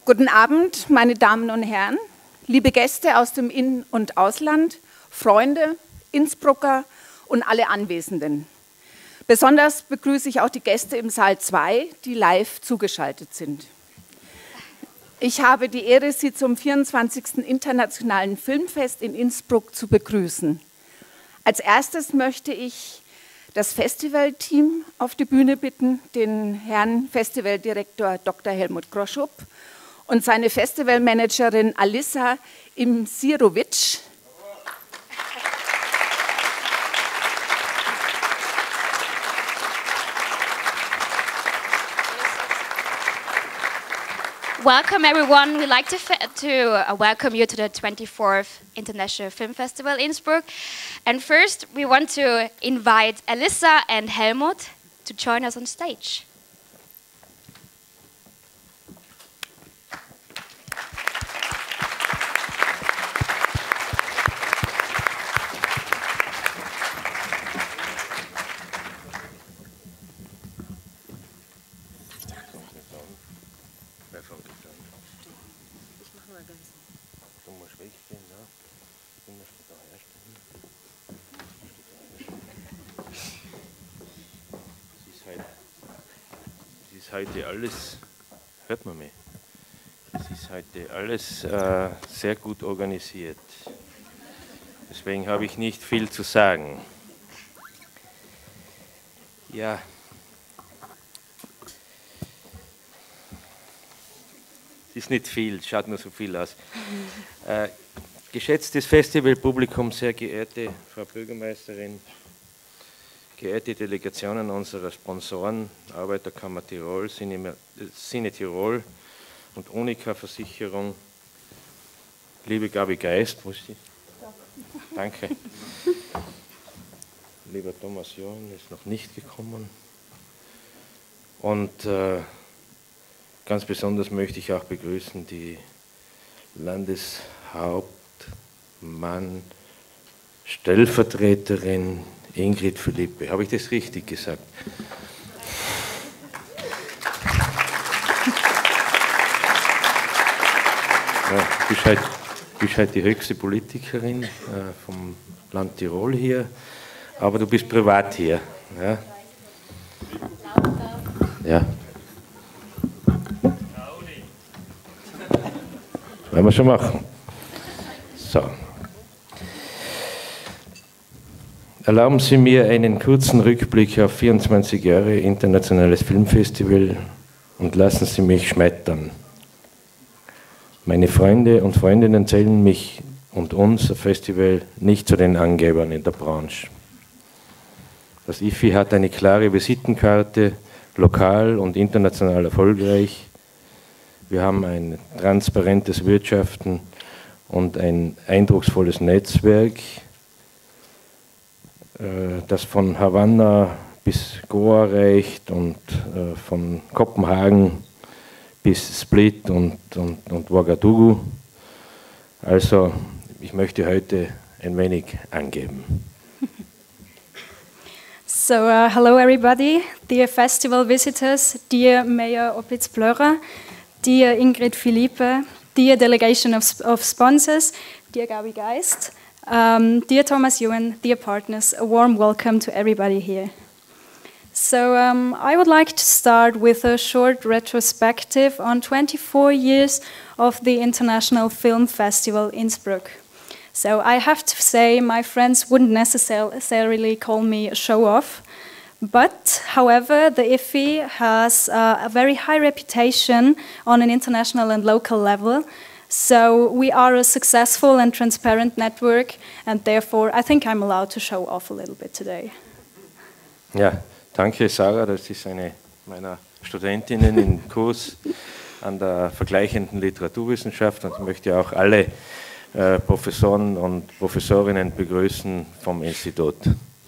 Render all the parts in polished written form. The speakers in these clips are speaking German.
Guten Abend, meine Damen und Herren, liebe Gäste aus dem In- und Ausland, Freunde, Innsbrucker und alle Anwesenden. Besonders begrüße ich auch die Gäste im Saal 2, die live zugeschaltet sind. Ich habe die Ehre, Sie zum 24. Internationalen Filmfest in Innsbruck zu begrüßen. Als erstes möchte ich das Festivalteam auf die Bühne bitten, den Herrn Festivaldirektor Dr. Helmut Groschup und seine Festivalmanagerin Alissa Imsirovic. Welcome everyone. We'd like to welcome you to the 24th International Film Festival Innsbruck. And first we want to invite Alissa and Helmut to join us on stage. Heute alles, hört man mich, es ist heute alles sehr gut organisiert. Deswegen habe ich nicht viel zu sagen. Ja, es ist nicht viel, es schaut nur so viel aus. Geschätztes Festivalpublikum, sehr geehrte Frau Bürgermeisterin, geehrte Delegationen unserer Sponsoren, Arbeiterkammer Tirol, Cine Tirol und Unica Versicherung, liebe Gabi Geist, wo ist sie? Danke. Lieber Thomas Johann ist noch nicht gekommen. Und ganz besonders möchte ich auch begrüßen die Landeshauptmann, Stellvertreterin Ingrid Philippe. Habe ich das richtig gesagt? Ja, du bist halt die höchste Politikerin vom Land Tirol hier, aber du bist privat hier. Ja. Ja. Wollen wir schon machen. So. Erlauben Sie mir einen kurzen Rückblick auf 24 Jahre Internationales Filmfestival und lassen Sie mich schmettern. Meine Freunde und Freundinnen zählen mich und unser Festival nicht zu den Angebern in der Branche. Das IFI hat eine klare Visitenkarte, lokal und international erfolgreich. Wir haben ein transparentes Wirtschaften und ein eindrucksvolles Netzwerk, das von Havanna bis Goa reicht und von Kopenhagen bis Split und Ouagadougou. Also ich möchte heute ein wenig angeben. So, hello everybody, dear festival visitors, dear Mayor Opitz Plörer, dear Ingrid Philippe, dear delegation of sponsors, dear Gabi Geist, dear Thomas Ewan, dear partners, a warm welcome to everybody here. So I would like to start with a short retrospective on 24 years of the International Film Festival Innsbruck. So I have to say my friends wouldn't necessarily call me a show-off, but however the IFI has a very high reputation on an international and local level. So we are a successful and transparent network, and therefore I think I'm allowed to show off a little bit today. Ja, danke Sarah, das ist eine meiner Studentinnen im Kurs an der vergleichenden Literaturwissenschaft und ich möchte auch alle Professoren und Professorinnen begrüßen vom Institut.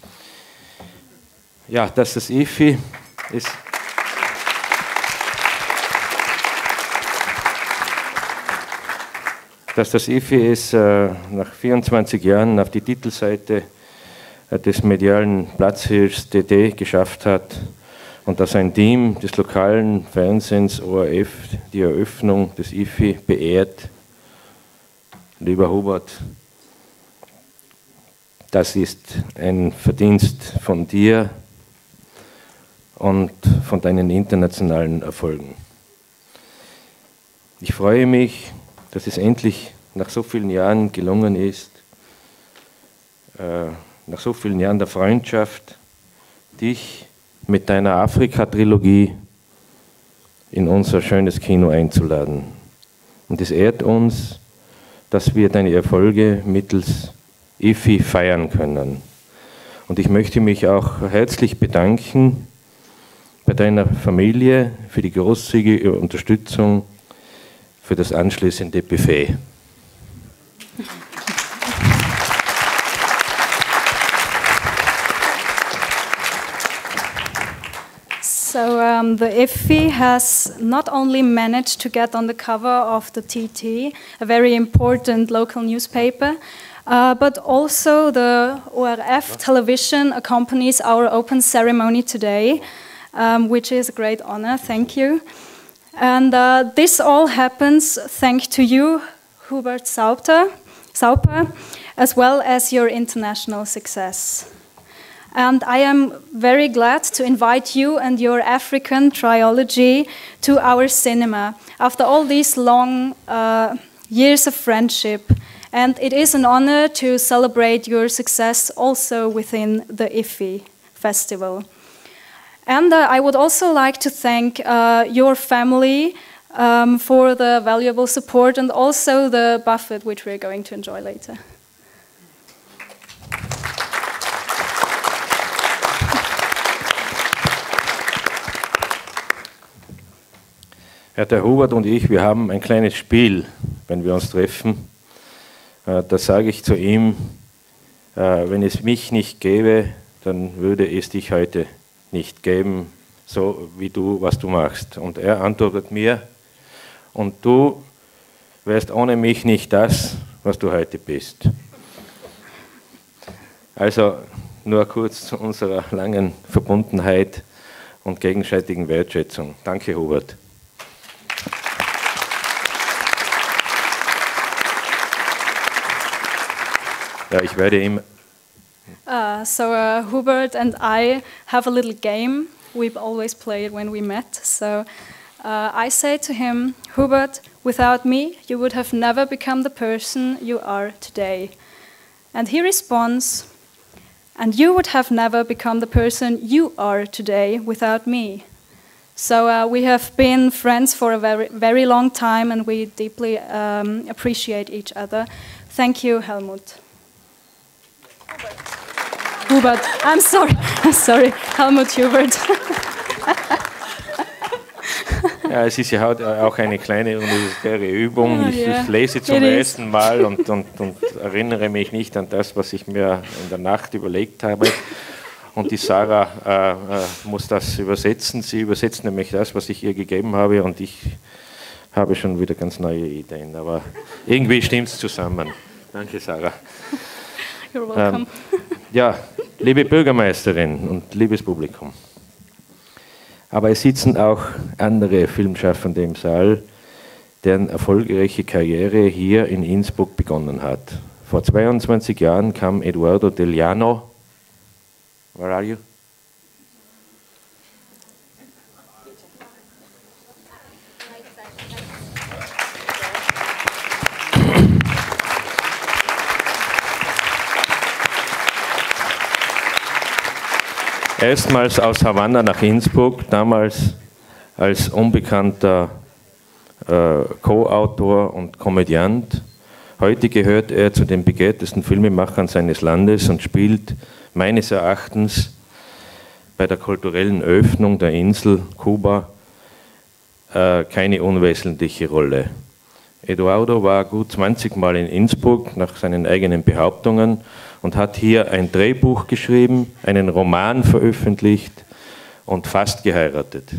Ja, dass das IFI ist. Dass das IFI es nach 24 Jahren auf die Titelseite des medialen Platzhirschs DD geschafft hat und dass ein Team des lokalen Fernsehens ORF die Eröffnung des IFI beehrt. Lieber Hubert, das ist ein Verdienst von dir und von deinen internationalen Erfolgen. Ich freue mich, dass es endlich nach so vielen Jahren gelungen ist, nach so vielen Jahren der Freundschaft, dich mit deiner Afrika-Trilogie in unser schönes Kino einzuladen. Und es ehrt uns, dass wir deine Erfolge mittels IFI feiern können. Und ich möchte mich auch herzlich bedanken bei deiner Familie für die großzügige Unterstützung für das anschließende Buffet. So the IFI has not only managed to get on the cover of the TT, a very important local newspaper, but also the ORF television accompanies our open ceremony today, which is a great honor. Thank you. And this all happens thanks to you, Hubert Sauper, as well as your international success. And I am very glad to invite you and your African trilogy to our cinema after all these long years of friendship. And it is an honor to celebrate your success also within the IFI Festival. And I would also like to thank your family for the valuable support and also the buffet, which we're going to enjoy later. Ja, der Hubert und ich, wir haben ein kleines Spiel, wenn wir uns treffen. Da sage ich zu ihm, wenn es mich nicht gäbe, dann würde es dich heute nicht geben, so wie du, was du machst. Und er antwortet mir, und du wärst ohne mich nicht das, was du heute bist. Also nur kurz zu unserer langen Verbundenheit und gegenseitigen Wertschätzung. Danke, Hubert. Ja, ich werde ihm. Hubert and I have a little game we've always played when we met. So I say to him, Hubert, without me, you would have never become the person you are today. And he responds, and you would have never become the person you are today without me. So we have been friends for a very, very long time, and we deeply appreciate each other. Thank you, Helmut. Hubert, I'm sorry, Helmut Hubert. Ja, es ist ja auch eine kleine universitäre Übung. Ich lese zum ersten Mal und erinnere mich nicht an das, was ich mir in der Nacht überlegt habe. Und die Sarah muss das übersetzen. Sie übersetzt nämlich das, was ich ihr gegeben habe, und ich habe schon wieder ganz neue Ideen. Aber irgendwie stimmt es zusammen. Danke, Sarah. You're welcome. Ja, liebe Bürgermeisterin und liebes Publikum. Aber es sitzen auch andere Filmschaffende im Saal, deren erfolgreiche Karriere hier in Innsbruck begonnen hat. Vor 22 Jahren kam Eduardo Del Llano. Where are you? Erstmals aus Havanna nach Innsbruck, damals als unbekannter Co-Autor und Komödiant. Heute gehört er zu den begehrtesten Filmemachern seines Landes und spielt meines Erachtens bei der kulturellen Öffnung der Insel Kuba keine unwesentliche Rolle. Eduardo war gut 20 Mal in Innsbruck nach seinen eigenen Behauptungen und hat hier ein Drehbuch geschrieben, einen Roman veröffentlicht und fast geheiratet.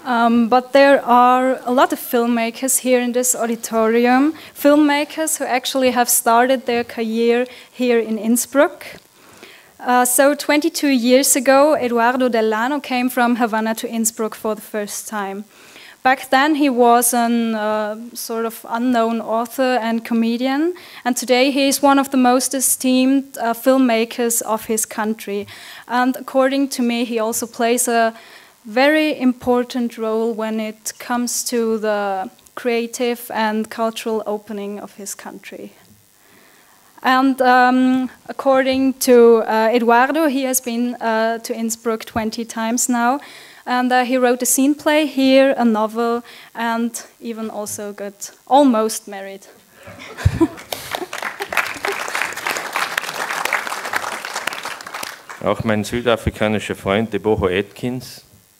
But there are a lot of filmmakers here in this auditorium, filmmakers who actually have started their career here in Innsbruck. So 22 years ago, Eduardo Delano came from Havana to Innsbruck for the first time. Back then, he was a sort of unknown author and comedian, and today he is one of the most esteemed filmmakers of his country. And according to me, he also plays a very important role when it comes to the creative and cultural opening of his country. And according to Eduardo, he has been to Innsbruck 20 times now. And he wrote a scene play here, a novel, and even also got almost married. Auch mein südafrikanischer Freund Teboho Atkins.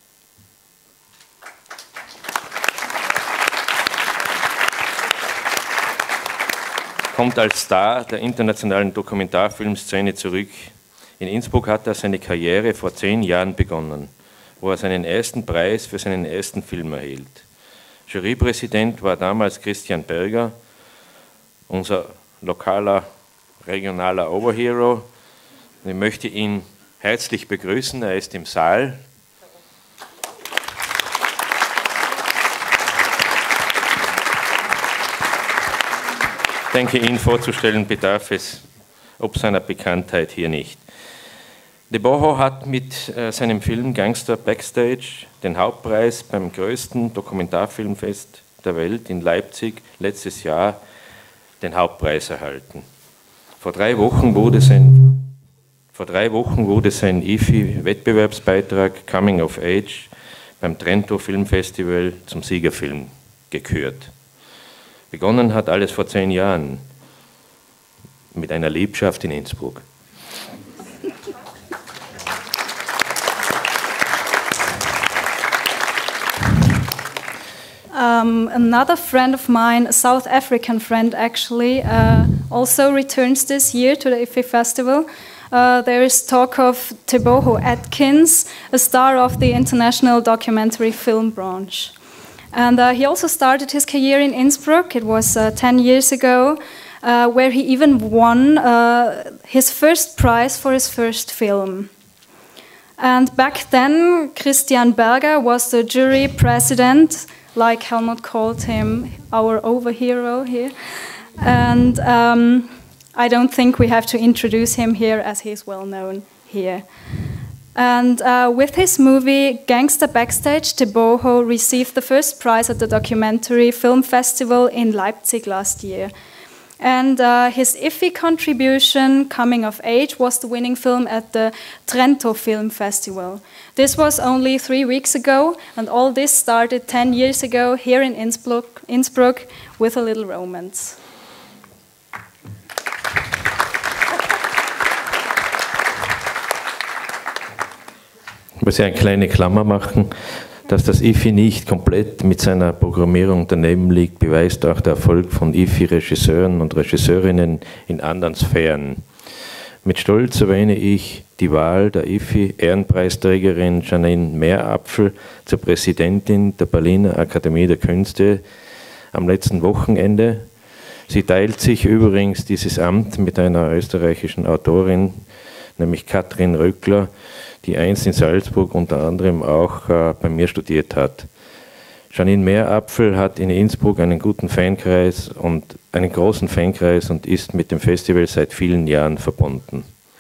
Kommt als Star der internationalen Dokumentarfilmszene zurück. In Innsbruck hat er seine Karriere vor 10 Jahren begonnen, wo er seinen ersten Preis für seinen ersten Film erhielt. Jurypräsident war damals Christian Berger, unser lokaler, regionaler Overhero. Ich möchte ihn herzlich begrüßen, er ist im Saal. Ich denke, ihn vorzustellen bedarf es, ob seiner Bekanntheit hier nicht. Teboho hat mit seinem Film Gangster Backstage den Hauptpreis beim größten Dokumentarfilmfest der Welt in Leipzig letztes Jahr den Hauptpreis erhalten. Vor 3 Wochen wurde sein IFI-Wettbewerbsbeitrag Coming of Age beim Trento Filmfestival zum Siegerfilm gekürt. Begonnen hat alles vor 10 Jahren mit einer Liebschaft in Innsbruck. Another friend of mine, a South African friend actually, also returns this year to the IFI Festival. There is talk of Teboho Atkins, a star of the international documentary film branch. And he also started his career in Innsbruck. It was 10 years ago, where he even won his first prize for his first film. And back then, Christian Berger was the jury president, like Helmut called him, our overhero here. And I don't think we have to introduce him here, as he's well known here. And with his movie Gangster Backstage, Teboho received the first prize at the Documentary Film Festival in Leipzig last year. And his IFI contribution, Coming of Age, was the winning film at the Trento Film Festival. This was only 3 weeks ago, and all this started 10 years ago here in Innsbruck with a little romance. Ich muss ja eine kleine Klammer machen, dass das IFI nicht komplett mit seiner Programmierung daneben liegt, beweist auch der Erfolg von IFI-Regisseuren und Regisseurinnen in anderen Sphären. Mit Stolz erwähne ich die Wahl der IFI-Ehrenpreisträgerin Janine Meerapfel zur Präsidentin der Berliner Akademie der Künste am letzten Wochenende. Sie teilt sich übrigens dieses Amt mit einer österreichischen Autorin, nämlich Katrin Röckler, die einst in Salzburg unter anderem auch bei mir studiert hat. Janine Meerapfel hat in Innsbruck einen großen Fankreis und ist mit dem Festival seit vielen Jahren verbunden.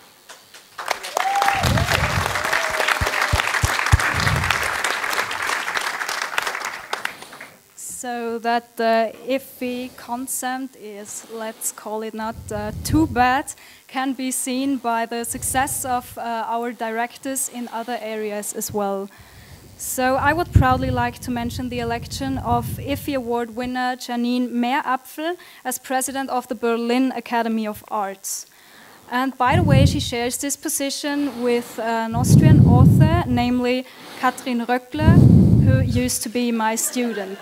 So that the IFI concept is, let's call it not too bad, can be seen by the success of our directors in other areas as well. So I would proudly like to mention the election of IFI Award winner Janine Meerapfel as president of the Berlin Academy of Arts. And by the way, she shares this position with an Austrian author, namely Katrin Röckler, who used to be my student.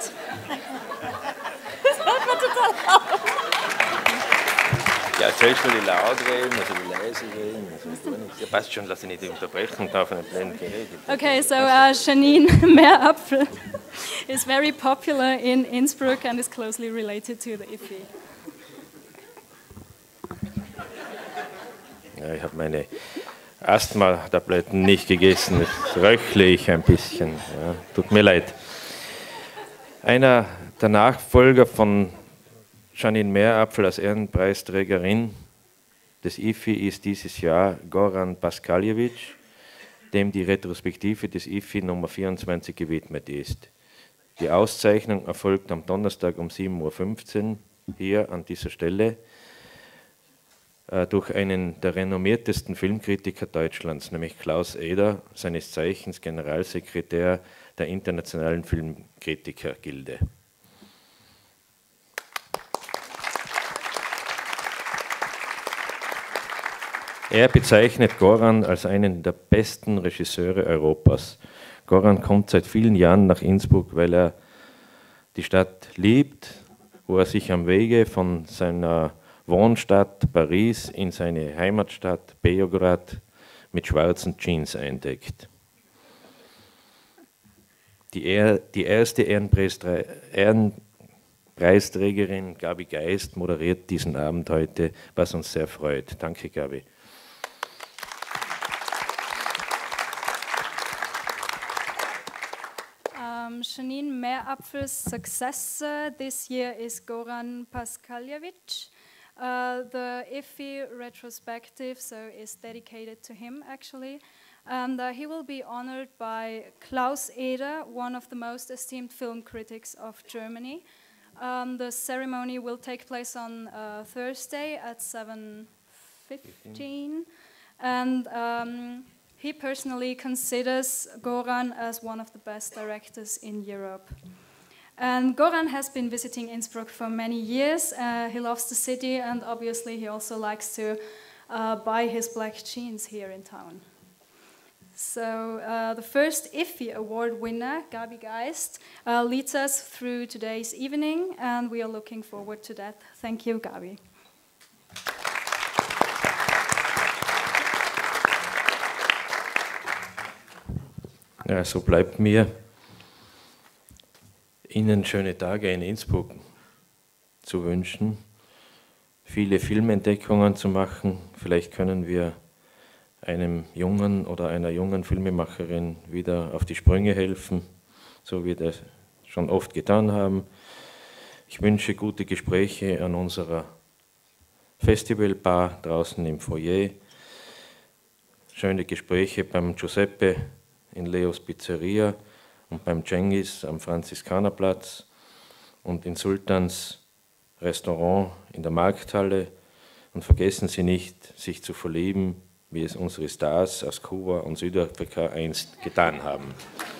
Ja, sollst du die laut reden, also die leise reden? Ja, passt schon, lass ich nicht unterbrechen, da auf einem kleinen Gerät. Okay, so Janine Meerapfel is very popular in Innsbruck and is closely related to the IFI. Ja, ich habe meine Asthma-Tabletten nicht gegessen, das röchle ich ein bisschen. Ja, tut mir leid. Einer der Nachfolger von Janine Meerapfel als Ehrenpreisträgerin des IFI ist dieses Jahr Goran Paskaljevic, dem die Retrospektive des IFI Nummer 24 gewidmet ist. Die Auszeichnung erfolgt am Donnerstag um 7:15 Uhr hier an dieser Stelle durch einen der renommiertesten Filmkritiker Deutschlands, nämlich Klaus Eder, seines Zeichens Generalsekretär der Internationalen Filmkritikergilde. Er bezeichnet Goran als einen der besten Regisseure Europas. Goran kommt seit vielen Jahren nach Innsbruck, weil er die Stadt liebt, wo er sich am Wege von seiner Wohnstadt Paris in seine Heimatstadt Beograd mit schwarzen Jeans eindeckt. Die erste Ehrenpreisträgerin Gabi Geist moderiert diesen Abend heute, was uns sehr freut. Danke, Gabi. Janine Meerapfel's successor this year is Goran Paskaljevic. The IFI retrospective is dedicated to him actually, and he will be honored by Klaus Eder, one of the most esteemed film critics of Germany. The ceremony will take place on Thursday at 7:15, and he personally considers Goran as one of the best directors in Europe. And Goran has been visiting Innsbruck for many years. He loves the city, and obviously he also likes to buy his black jeans here in town. So the first IFI award winner, Gabi Geist, leads us through today's evening, and we are looking forward to that. Thank you, Gabi. Ja, so bleibt mir, Ihnen schöne Tage in Innsbruck zu wünschen, viele Filmentdeckungen zu machen. Vielleicht können wir einem Jungen oder einer jungen Filmemacherin wieder auf die Sprünge helfen, so wie wir das schon oft getan haben. Ich wünsche gute Gespräche an unserer Festivalbar draußen im Foyer, schöne Gespräche beim Giuseppe in Leos Pizzeria und beim Cengiz am Franziskanerplatz und in Sultans Restaurant in der Markthalle. Und vergessen Sie nicht, sich zu verlieben, wie es unsere Stars aus Kuba und Südafrika einst getan haben.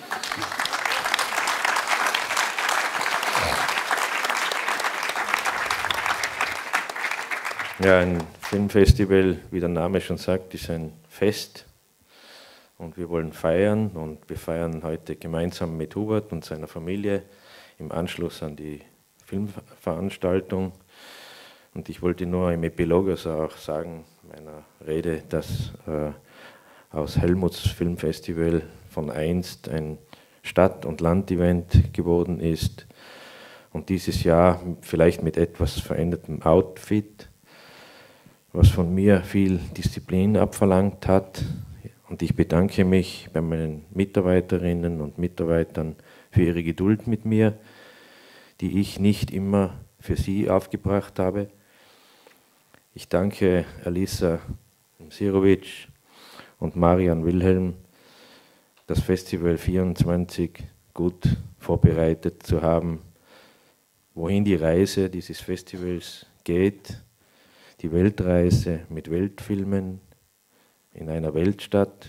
Ja, ein Filmfestival, wie der Name schon sagt, ist ein Fest. Und wir wollen feiern, und wir feiern heute gemeinsam mit Hubert und seiner Familie im Anschluss an die Filmveranstaltung. Und ich wollte nur im Epilog also auch sagen, meiner Rede, dass aus Helmuts Filmfestival von einst ein Stadt- und Land-Event geworden ist. Und dieses Jahr vielleicht mit etwas verändertem Outfit, was von mir viel Disziplin abverlangt hat. Und ich bedanke mich bei meinen Mitarbeiterinnen und Mitarbeitern für ihre Geduld mit mir, die ich nicht immer für sie aufgebracht habe. Ich danke Alisa Sirovic und Marian Wilhelm, das Festival 24 gut vorbereitet zu haben, wohin die Reise dieses Festivals geht, die Weltreise mit Weltfilmen in einer Weltstadt.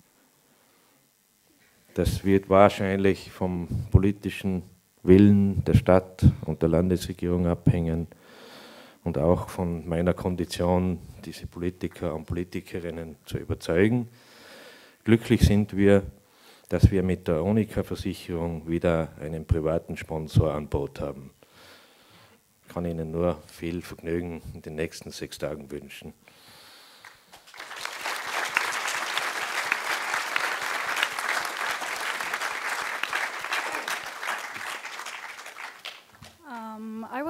Das wird wahrscheinlich vom politischen Willen der Stadt und der Landesregierung abhängen und auch von meiner Kondition, diese Politiker und Politikerinnen zu überzeugen. Glücklich sind wir, dass wir mit der Onika-Versicherung wieder einen privaten Sponsor an Bord haben. Ich kann Ihnen nur viel Vergnügen in den nächsten 6 Tagen wünschen.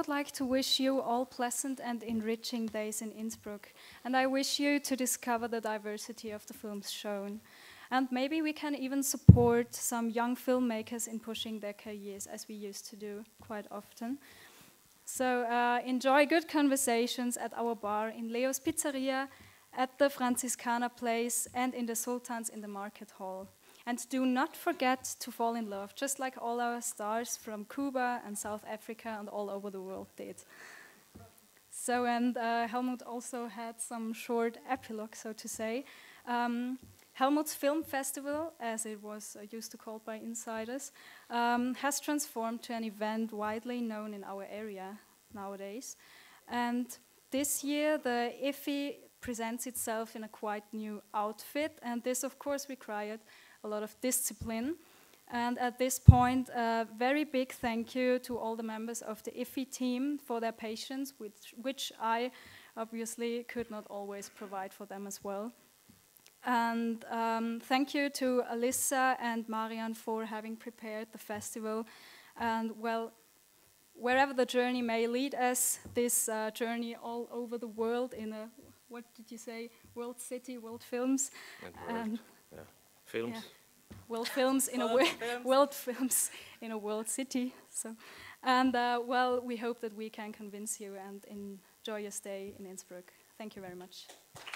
would like to wish you all pleasant and enriching days in Innsbruck. And I wish you to discover the diversity of the films shown. And maybe we can even support some young filmmakers in pushing their careers, as we used to do quite often. So enjoy good conversations at our bar in Leo's Pizzeria, at the Franziskaner Place, and in the Sultans in the Market Hall. And do not forget to fall in love, just like all our stars from Cuba and South Africa and all over the world did. So, and Helmut also had some short epilogue, so to say. Helmut's Film Festival, as it was used to called by insiders, has transformed to an event widely known in our area nowadays. And this year, the IFFI presents itself in a quite new outfit, and this, of course, required a lot of discipline. And at this point, a very big thank you to all the members of the IFFI team for their patience, which I obviously could not always provide for them as well. And thank you to Alyssa and Marian for having prepared the festival. And well, wherever the journey may lead us, this journey all over the world in a, what did you say, world city, world films? And films. Yeah. World films in world films in a world city. So, and well, we hope that we can convince you and enjoy your stay in Innsbruck. Thank you very much.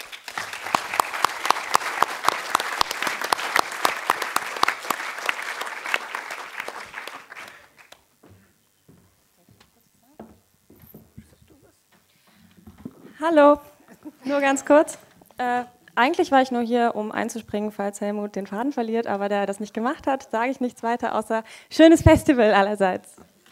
Hallo, nur ganz kurz. Eigentlich war ich nur hier, um einzuspringen, falls Helmut den Faden verliert, aber da er das nicht gemacht hat, sage ich nichts weiter, außer schönes Festival allerseits.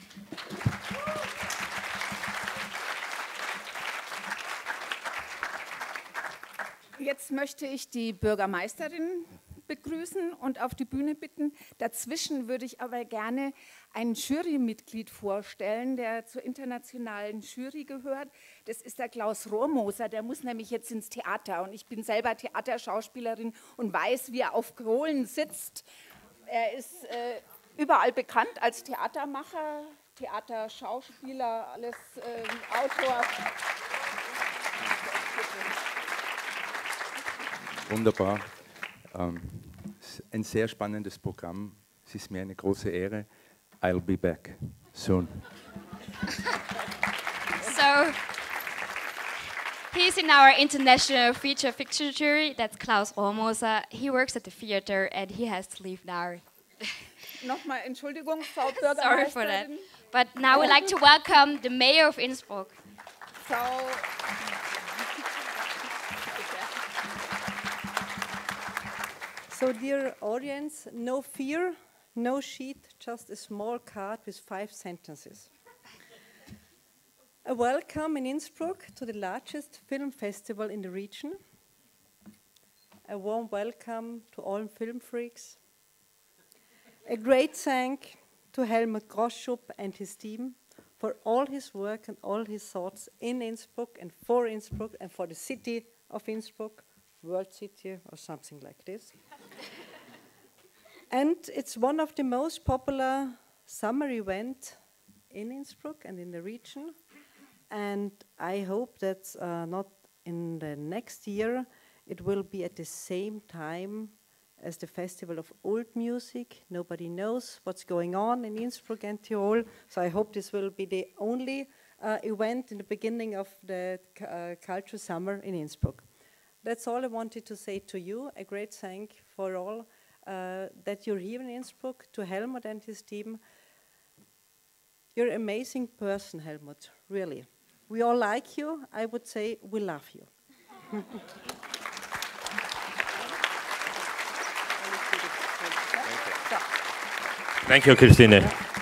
Jetzt möchte ich die Bürgermeisterin begrüßen und auf die Bühne bitten. Dazwischen würde ich aber gerne ein Jurymitglied vorstellen, der zur internationalen Jury gehört. Das ist der Klaus Rohrmoser, der muss nämlich jetzt ins Theater. Und ich bin selber Theaterschauspielerin und weiß, wie er auf Kohlen sitzt. Er ist überall bekannt als Theatermacher, Theaterschauspieler, alles Autor. Wunderbar. Ein sehr spannendes Programm. Es ist mir eine große Ehre. I'll be back soon. So, he's in our international feature fiction jury. That's Klaus Rohrmoser. He works at the theater and he has to leave now. Nochmal Entschuldigung, Frau Sorry for that. Bürgermeisterin. But now we'd like to welcome the mayor of Innsbruck. So, dear audience, no fear, no sheet, just a small card with 5 sentences. A welcome in Innsbruck to the largest film festival in the region. A warm welcome to all film freaks. A great thank to Helmut Groschub and his team for all his work and all his thoughts in Innsbruck and for the city of Innsbruck, world city or something like this. And it's one of the most popular summer events in Innsbruck and in the region. And I hope that not in the next year, it will be at the same time as the Festival of Old Music. Nobody knows what's going on in Innsbruck and Tirol. So I hope this will be the only event in the beginning of the cultural summer in Innsbruck. That's all I wanted to say to you. A great thank for all that you're here in Innsbruck, to Helmut and his team. You're an amazing person, Helmut, really. We all like you. I would say we love you. Thank you, Christine.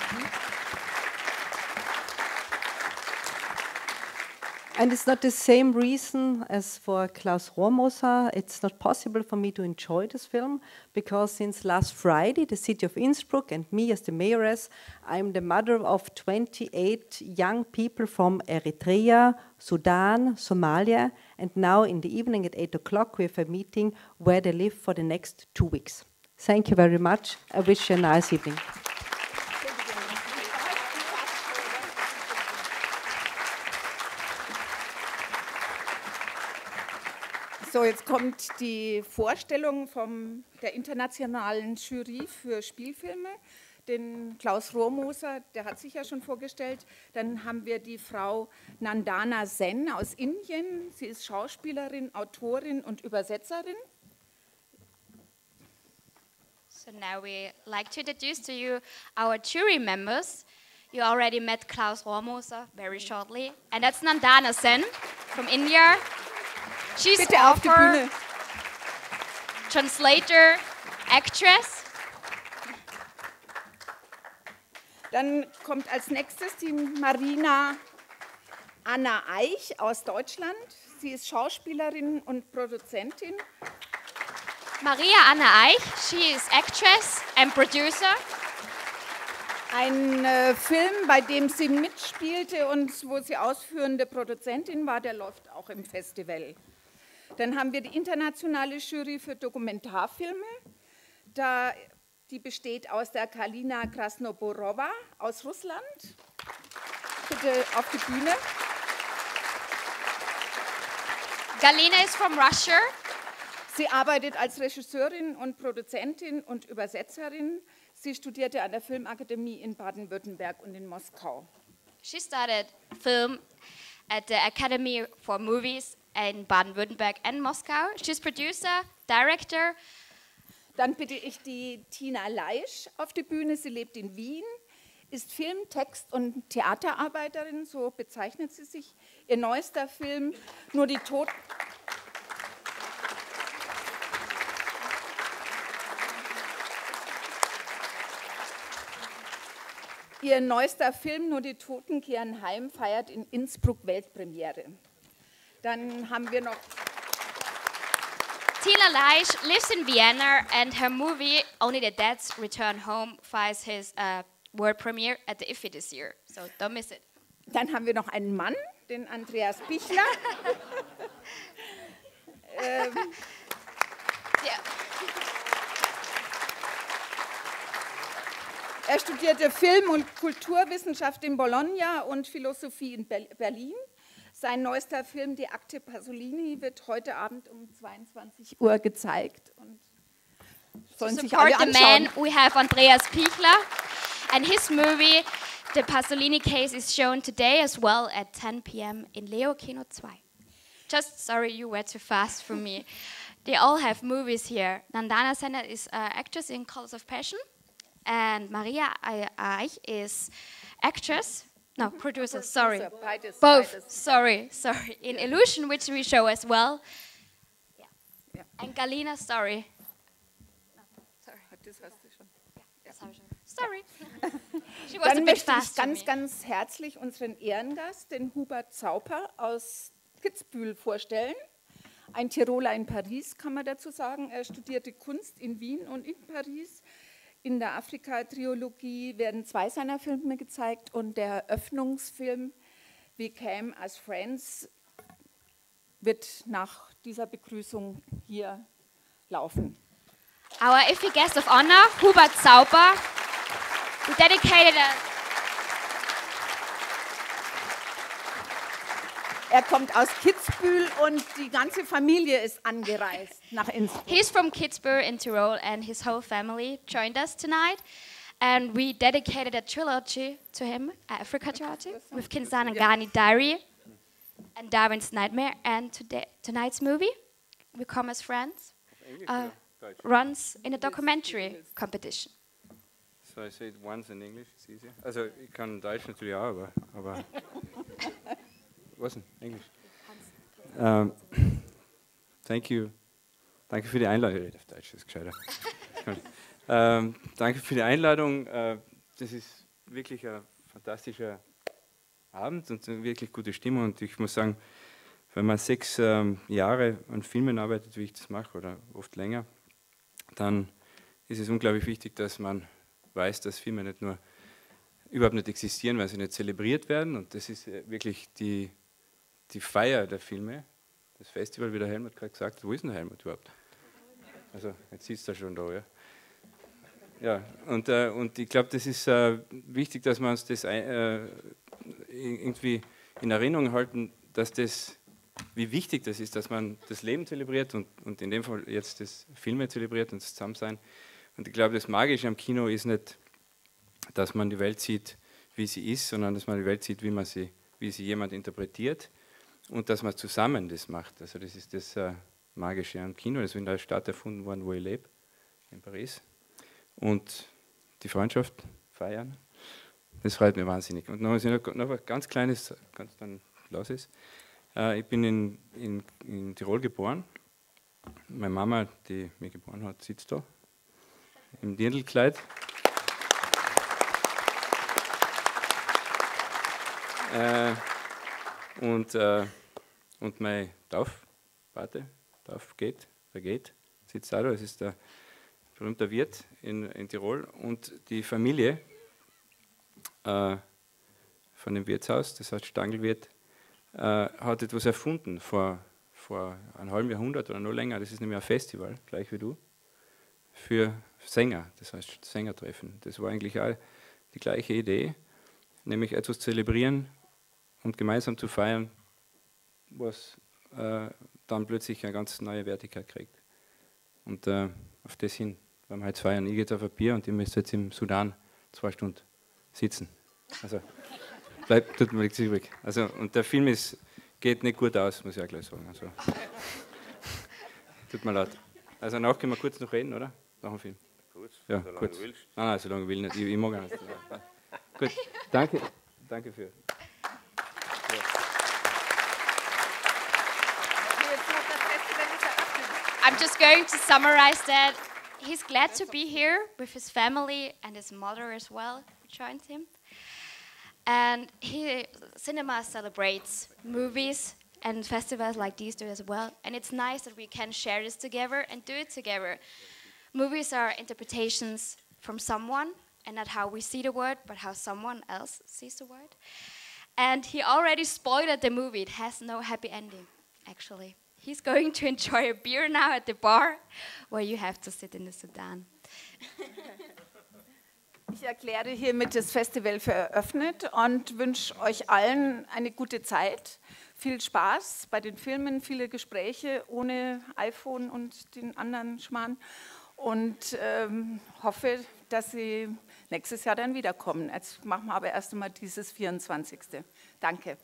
And it's not the same reason as for Klaus Rohrmoser. It's not possible for me to enjoy this film because since last Friday, the city of Innsbruck and me as the mayoress, I'm the mother of 28 young people from Eritrea, Sudan, Somalia, and now in the evening at 8 o'clock we have a meeting where they live for the next 2 weeks. Thank you very much. I wish you a nice evening. So, jetzt kommt die Vorstellung der internationalen Jury für Spielfilme. Den Klaus Rohrmoser, der hat sich ja schon vorgestellt. Dann haben wir die Frau Nandana Sen aus Indien. Sie ist Schauspielerin, Autorin und Übersetzerin. So now we like to introduce to you our jury members. You already met Klaus Rohrmoser very shortly. And that's Nandana Sen from India. She's Bitte auf die author, Bühne. translator, actress. Dann kommt als nächstes die Marina Anna Eich aus Deutschland. Sie ist Schauspielerin und Produzentin. Maria Anna Eich, she is actress and producer. Ein Film, bei dem sie mitspielte und wo sie ausführende Produzentin war, der läuft auch im Festival. Dann haben wir die internationale Jury für Dokumentarfilme. Die besteht aus der Kalina Krasnoborova aus Russland. Bitte auf die Bühne. Galina is from Russia. Sie arbeitet als Regisseurin und Produzentin und Übersetzerin. Sie studierte an der Filmakademie in Baden-Württemberg und in Moskau. She started film at the Academy for Movies in Baden-Württemberg and Moscow. She's producer, director. Dann bitte ich die Tina Leisch auf die Bühne. Sie lebt in Wien, ist Film-, Text- und Theaterarbeiterin, so bezeichnet sie sich. Ihr neuester Film, Nur die Toten... Ihr neuester Film, Nur die Toten kehren heim, feiert in Innsbruck Weltpremiere. Dann haben wir noch... Tina Leisch lives in Vienna and her movie Only the Dead's Return Home finds his world premiere at the IFFI this year. So don't miss it. Dann haben wir noch einen Mann, den Andreas Bichler. Er studierte Film- und Kulturwissenschaft in Bologna und Philosophie in Berlin. Sein neuester Film, Die Akte Pasolini, wird heute Abend um 22 Uhr gezeigt. Und sollen sich alle Support the anschauen. man, we have Andreas Pichler. And his movie, The Pasolini Case, is shown today as well at 10 p.m. in Leo Kino 2. Just, sorry, you were too fast for me. They all have movies here. Nandana Sen is actress in Colors of Passion. And Maria Eich is actress, no, producer, sorry. Beides, Both, beides. sorry. In Illusion, which we show as well. Yeah. Ja. And Galina, sorry. Das hast du schon. Sorry. She was a Dann bit möchte ich fast for me. ganz herzlich unseren Ehrengast, den Hubert Zauper aus Kitzbühel, vorstellen. Ein Tiroler in Paris, kann man dazu sagen. Er studierte Kunst in Wien und in Paris. In der Afrika-Triologie werden 2 seiner Filme gezeigt und der Eröffnungsfilm We Came as Friends wird nach dieser Begrüßung hier laufen. Our IFFI guest of honor, Hubert Zauper, who dedicated Er kommt aus Kitzbühel und die ganze Familie ist angereist nach Innsbruck. He's from Kitzbühel in Tyrol, and his whole family joined us tonight. And we dedicated a trilogy to him, Africa Trilogy, with Kinzanangani Diary and Darwin's Nightmare. And tonight's movie, We Come as Friends, runs in a documentary competition. So I say it once in English, it's easier. Also ich kann Deutsch natürlich auch, aber was denn? Englisch? Thank you. Danke für die Einladung. Ich rede auf Deutsch, das ist gescheiter. Danke für die Einladung. Das ist wirklich ein fantastischer Abend und eine wirklich gute Stimmung. Und ich muss sagen, wenn man 6 Jahre an Filmen arbeitet, wie ich das mache, oder oft länger, dann ist es unglaublich wichtig, dass man weiß, dass Filme nicht nur überhaupt nicht existieren, weil sie nicht zelebriert werden. Und das ist wirklich die Feier der Filme. Das Festival, wie der Helmut gerade gesagt hat. Wo ist denn der Helmut überhaupt? Also, jetzt sitzt er schon da, ja. Ja, und ich glaube, das ist wichtig, dass wir uns das irgendwie in Erinnerung halten, dass das wie wichtig das ist, dass man das Leben zelebriert und in dem Fall jetzt das Filme zelebriert und das Zusammensein. Und ich glaube, das Magische am Kino ist nicht, dass man die Welt sieht, wie sie ist, sondern dass man die Welt sieht, wie sie jemand interpretiert und dass man zusammen das macht. Also das ist das Magische am Kino. Das ist in der Stadt erfunden worden, wo ich lebe, in Paris. Und die Freundschaft feiern, das freut mich wahnsinnig. Und noch was ganz Kleines, ganz dann los ist. Ich bin in Tirol geboren. Meine Mama, die mich geboren hat, sitzt da im Dirndlkleid. Und mein Taufpate, der geht, sitzt auch da. Das ist der berühmte Wirt in Tirol. Und die Familie von dem Wirtshaus, das heißt Stangelwirt, hat etwas erfunden vor einem halben Jahrhundert oder noch länger. Das ist nämlich ein Festival, gleich wie du, für Sänger, das heißt Sängertreffen. Das war eigentlich auch die gleiche Idee, nämlich etwas zu zelebrieren und gemeinsam zu feiern, was dann plötzlich eine ganz neue Wertigkeit kriegt. Und auf das hin werden wir heute feiern. Ich gehe jetzt auf ein Bier und ich müsste jetzt im Sudan 2 Stunden sitzen. Also tut mir nichts übrig. Also, und der Film geht nicht gut aus, muss ich auch gleich sagen. Also, tut mir leid. Also nachher können wir kurz noch reden, oder? Nach dem Film. Kurz, ja, so lange kurz. du willst. Nein, so lange will ich nicht. Ich mag auch nicht. Gut, danke für. I'm just going to summarize that. He's glad to be here with his family and his mother as well, who joined him. And cinema celebrates movies and festivals like these do as well. And it's nice that we can share this together and do it together. Movies are interpretations from someone, and not how we see the world, but how someone else sees the world. And he already spoiled the movie. It has no happy ending, actually. He's going to enjoy a beer now at the bar, where you have to sit in the Sudan. Ich erkläre hiermit das Festival für eröffnet und wünsche euch allen eine gute Zeit. Viel Spaß bei den Filmen, viele Gespräche ohne iPhone und den anderen Schmarrn. Und hoffe, dass Sie nächstes Jahr dann wiederkommen. Jetzt machen wir aber erst einmal dieses 24. Danke.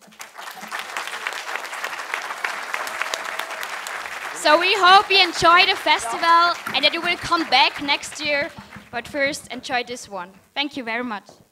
So we hope you enjoy the festival and that you will come back next year. But first, enjoy this one. Thank you very much.